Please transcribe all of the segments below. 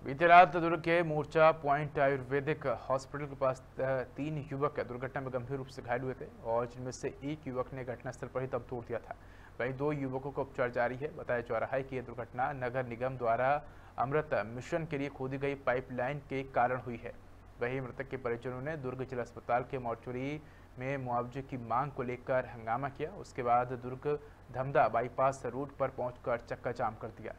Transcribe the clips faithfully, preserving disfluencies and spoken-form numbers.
बीती रात दुर्ग के मोर्चा पॉइंट आयुर्वेदिक हॉस्पिटल के पास तीन युवक दुर्घटना में गंभीर रूप से घायल हुए थे और जिनमें से एक युवक ने घटनास्थल पर ही दम तोड़ दिया था। वहीं दो युवकों का उपचार जारी है। बताया जा रहा है कि यह दुर्घटना नगर निगम द्वारा अमृत मिशन के लिए खोदी गई पाइपलाइन के कारण हुई है। वहीं मृतक के परिजनों ने दुर्ग जिला अस्पताल के मोर्चरी में मुआवजे की मांग को लेकर हंगामा किया। उसके बाद दुर्ग धमदा बाईपास रोड पर पहुंचकर चक्का जाम कर दिया।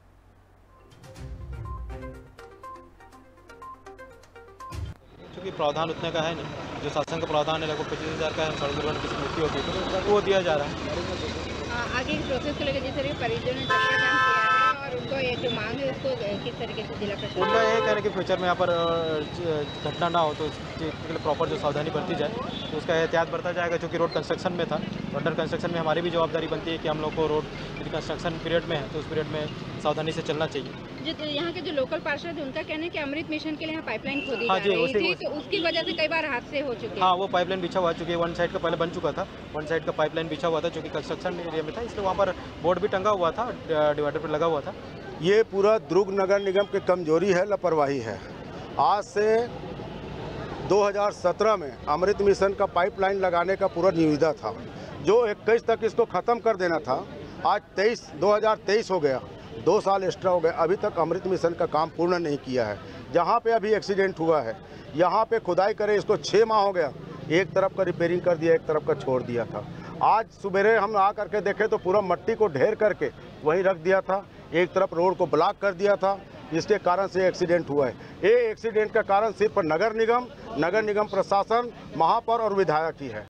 क्योंकि प्रावधान उतने का है नहीं, जो शासन का प्रावधान है लगभग पच्चीस हज़ार का है। सड़क दुर्घटना किसी मृत्यु होती है तो वो दिया जा रहा है। आगे की प्रोसेस को लेकर जिस तरह परिजनों ने चक्का जाम किया है और उनको ये जो मांग है उसको किस तरीके से जिला प्रशासन उनका ये कहना है कि फ्यूचर में यहाँ पर घटना ना हो तो इसके लिए प्रॉपर जो सावधानी बरती जाए, तो उसका एहतियात बरता जाएगा। चूँकि रोड कंस्ट्रक्शन में था, अंडर कंस्ट्रक्शन में हमारी भी जवाबदारी बनती है कि हम लोग को रोड यदि कंस्ट्रक्शन पीरियड में है तो उस पीरियड में सावधानी से चलना चाहिए। जो यहाँ के जो लोकल पार्षद है उनका कहना है कि अमृत मिशन के लिए यहाँ पाइपलाइन खोदी हाँ जा जी, रही उसी, थी, उसी, तो उसकी वजह से कई बार हादसे हो चुके हैं। हाँ, वो पाइपलाइन बिछा हुआ, चूँकि वन साइड का पहले बन चुका था, वन साइड का पाइपलाइन बिछा हुआ था चूँकि कंस्ट्रक्शन एरिया में था, इसलिए वहाँ पर बोर्ड भी टंगा हुआ था, डिवाइडर पर लगा हुआ था। ये पूरा दुर्ग नगर निगम की कमजोरी है, लापरवाही है। आज से दो हज़ार सत्रह में अमृत मिशन का पाइपलाइन लगाने का पूरा निविदा था, जो इक्कीस तक इसको ख़त्म कर देना था। आज तेईस दो हज़ार तेईस हो गया, दो साल एक्स्ट्रा हो गए, अभी तक अमृत मिशन का काम पूर्ण नहीं किया है। जहाँ पे अभी एक्सीडेंट हुआ है, यहाँ पे खुदाई करे इसको छः माह हो गया, एक तरफ का रिपेयरिंग कर दिया, एक तरफ का छोड़ दिया था। आज सुबह हम आ करके देखे तो पूरा मट्टी को ढेर करके वहीं रख दिया था, एक तरफ रोड को ब्लॉक कर दिया था, जिसके कारण से एक्सीडेंट हुआ है। ये एक्सीडेंट का कारण सिर्फ नगर निगम नगर निगम प्रशासन, महापौर और विधायक ही है।